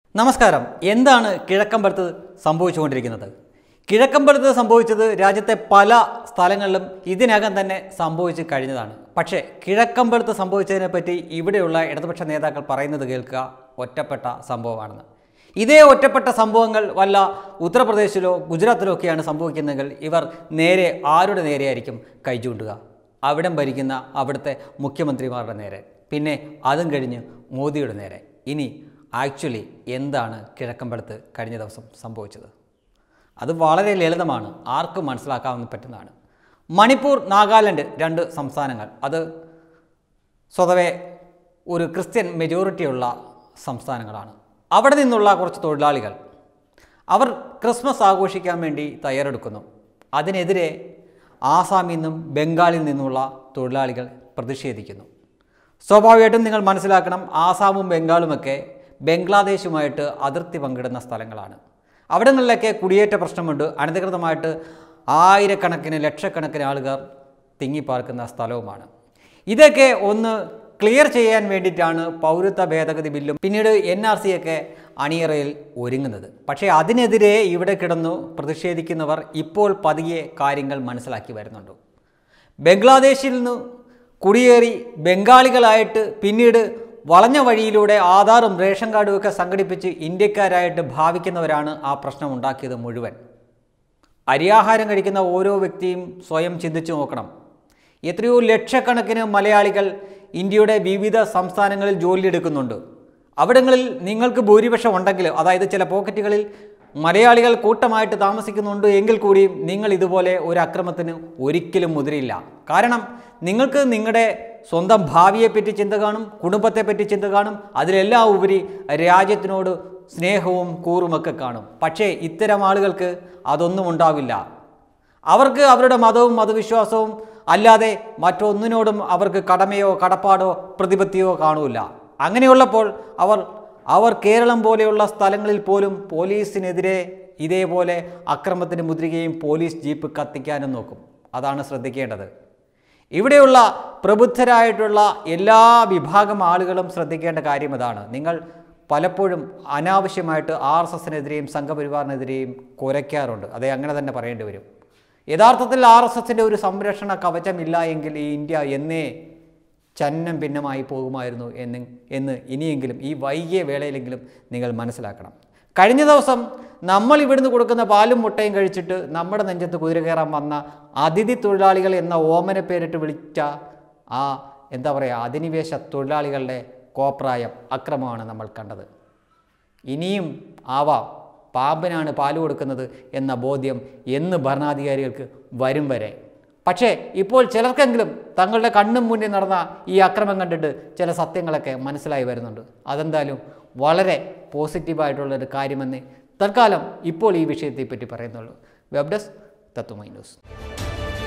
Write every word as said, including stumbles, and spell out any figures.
നമസ്കാരം. എന്താണ് കിഴക്കമ്പലത്ത് സംഭവിച്ചുകൊണ്ടിരിക്കുന്നത്? കിഴക്കമ്പലത്ത് സംഭവിച്ചത് രാജ്യത്തെ പല സ്ഥലങ്ങളിലും ഇതിനകം തന്നെ സംഭവിച്ചു കഴിഞ്ഞതാണ്. പക്ഷേ കിഴക്കമ്പലത്ത് സംഭവിച്ചതിനെപ്പറ്റി ഇവിടെയുള്ള ഇടതുപക്ഷ നേതാക്കൾ പറയുന്നത് കേൾക്കുക, ഒറ്റപ്പെട്ട സംഭവമാണെന്ന്. ഇതേ ഒറ്റപ്പെട്ട സംഭവങ്ങൾ വല്ല ഉത്തർപ്രദേശിലോ ഗുജറാത്തിലോ ഒക്കെയാണ് സംഭവിക്കുന്നതെങ്കിൽ ഇവർ നേരെ ആരുടെ നേരെയായിരിക്കും കൈ ചൂണ്ടുക? അവിടം ഭരിക്കുന്ന അവിടുത്തെ മുഖ്യമന്ത്രിമാരുടെ നേരെ, പിന്നെ അതും കഴിഞ്ഞ് മോദിയുടെ നേരെ. ഇനി ആക്ച്വലി എന്താണ് കിഴക്കമ്പലത്ത് കഴിഞ്ഞ ദിവസം സംഭവിച്ചത്? അത് വളരെ ലളിതമാണ്, ആർക്കും മനസ്സിലാക്കാവുന്ന പറ്റുന്നതാണ്. മണിപ്പൂർ, നാഗാലാൻഡ് രണ്ട് സംസ്ഥാനങ്ങൾ, അത് സ്വതവേ ഒരു ക്രിസ്ത്യൻ മെജോറിറ്റിയുള്ള സംസ്ഥാനങ്ങളാണ്. അവിടെ നിന്നുള്ള കുറച്ച് തൊഴിലാളികൾ അവർ ക്രിസ്മസ് ആഘോഷിക്കാൻ വേണ്ടി തയ്യാറെടുക്കുന്നു. അതിനെതിരെ ആസാമിൽ നിന്നും ബംഗാളിൽ നിന്നുള്ള തൊഴിലാളികൾ പ്രതിഷേധിക്കുന്നു. സ്വാഭാവികമായിട്ടും നിങ്ങൾ മനസ്സിലാക്കണം, ആസാമും ബംഗാളുമൊക്കെ ബംഗ്ലാദേശുമായിട്ട് അതിർത്തി പങ്കിടുന്ന സ്ഥലങ്ങളാണ്. അവിടങ്ങളിലൊക്കെ കുടിയേറ്റ പ്രശ്നമുണ്ട്. അനധികൃതമായിട്ട് ആയിരക്കണക്കിന് ലക്ഷക്കണക്കിന് ആളുകൾ തിങ്ങിപ്പാർക്കുന്ന സ്ഥലവുമാണ്. ഇതൊക്കെ ഒന്ന് ക്ലിയർ ചെയ്യാൻ വേണ്ടിയിട്ടാണ് പൗരത്വ ഭേദഗതി ബില്ലും പിന്നീട് എൻ ആർ സി ഒക്കെ അണിയറയിൽ ഒരുങ്ങുന്നത്. പക്ഷേ അതിനെതിരെ ഇവിടെ കിടന്നു പ്രതിഷേധിക്കുന്നവർ ഇപ്പോൾ പതിയെ കാര്യങ്ങൾ മനസ്സിലാക്കി വരുന്നുണ്ട്. ബംഗ്ലാദേശിൽ നിന്ന് കുടിയേറി ബംഗാളികളായിട്ട് പിന്നീട് വളഞ്ഞ വഴിയിലൂടെ ആധാറും റേഷൻ കാർഡും ഒക്കെ സംഘടിപ്പിച്ച് ഇന്ത്യക്കാരായിട്ട് ഭാവിക്കുന്നവരാണ് ആ പ്രശ്നം ഉണ്ടാക്കിയത് മുഴുവൻ. അരിയാഹാരം കഴിക്കുന്ന ഓരോ വ്യക്തിയും സ്വയം ചിന്തിച്ചു നോക്കണം. എത്രയോ ലക്ഷക്കണക്കിന് മലയാളികൾ ഇന്ത്യയുടെ വിവിധ സംസ്ഥാനങ്ങളിൽ ജോലിയെടുക്കുന്നുണ്ട്. അവിടങ്ങളിൽ നിങ്ങൾക്ക് ഭൂരിപക്ഷം ഉണ്ടെങ്കിൽ, അതായത് ചില പോക്കറ്റുകളിൽ മലയാളികൾ കൂട്ടമായിട്ട് താമസിക്കുന്നുണ്ട് എങ്കിൽ കൂടിയും നിങ്ങൾ ഇതുപോലെ ഒരു അക്രമത്തിന് ഒരിക്കലും മുതിരില്ല. കാരണം നിങ്ങൾക്ക് നിങ്ങളുടെ സ്വന്തം ഭാവിയെപ്പറ്റി ചിന്ത കാണും, കുടുംബത്തെപ്പറ്റി ചിന്ത കാണും, അതിലെല്ലാം ഉപരി രാജ്യത്തിനോട് സ്നേഹവും കൂറുമൊക്കെ കാണും. പക്ഷേ ഇത്തരം ആളുകൾക്ക് അതൊന്നും ഉണ്ടാവില്ല. അവർക്ക് അവരുടെ മതവും മതവിശ്വാസവും അല്ലാതെ മറ്റൊന്നിനോടും അവർക്ക് കടമയോ കടപ്പാടോ പ്രതിപത്തിയോ കാണൂല. അങ്ങനെയുള്ളപ്പോൾ അവർ അവർ കേരളം പോലെയുള്ള സ്ഥലങ്ങളിൽ പോലും പോലീസിനെതിരെ ഇതേപോലെ അക്രമത്തിന് മുതിരുകയും പോലീസ് ജീപ്പ് കത്തിക്കാനും നോക്കും. അതാണ് ശ്രദ്ധിക്കേണ്ടത്. ഇവിടെയുള്ള പ്രബുദ്ധരായിട്ടുള്ള എല്ലാ വിഭാഗം ആളുകളും ശ്രദ്ധിക്കേണ്ട കാര്യം അതാണ്. നിങ്ങൾ പലപ്പോഴും അനാവശ്യമായിട്ട് ആർ എസ് എസിനെതിരെയും സംഘപരിവാറിനെതിരെയും കുരയ്ക്കാറുണ്ട്. അതേ, അങ്ങനെ തന്നെ പറയേണ്ടി വരും. യഥാർത്ഥത്തിൽ ആർ എസ് എസിൻ്റെ ഒരു സംരക്ഷണ കവചമില്ല എങ്കിൽ ഈ ഇന്ത്യ എന്നേ ചന്നം ഭിന്നമായി പോകുമായിരുന്നു എന്ന് എന്ന് ഇനിയെങ്കിലും ഈ വൈകിയ വേളയിലെങ്കിലും നിങ്ങൾ മനസ്സിലാക്കണം. കഴിഞ്ഞ ദിവസം നമ്മൾ ഇവിടുന്ന് കൊടുക്കുന്ന പാലും മുട്ടയും കഴിച്ചിട്ട് നമ്മുടെ നെഞ്ചത്ത് കുതിര കയറാൻ വന്ന അതിഥി തൊഴിലാളികൾ എന്ന ഓമന പേരിട്ട് വിളിച്ച ആ എന്താ പറയുക അധിനിവേശ തൊഴിലാളികളുടെ കോപ്രായം അക്രമമാണ് നമ്മൾ കണ്ടത്. ഇനിയും ആവാം പാമ്പിനാണ് പാല് കൊടുക്കുന്നത് എന്ന ബോധ്യം എന്ന് ഭരണാധികാരികൾക്ക് വരും വരെ. പക്ഷേ ഇപ്പോൾ ചിലർക്കെങ്കിലും തങ്ങളുടെ കണ്ണും മുന്നിൽ നടന്ന ഈ അക്രമം കണ്ടിട്ട് ചില സത്യങ്ങളൊക്കെ മനസ്സിലായി വരുന്നുണ്ട്. അതെന്തായാലും വളരെ പോസിറ്റീവായിട്ടുള്ളൊരു കാര്യമെന്ന് തൽക്കാലം ഇപ്പോൾ ഈ വിഷയത്തെപ്പറ്റി പറയുന്നുള്ളൂ. Web desk Tatwamayi news.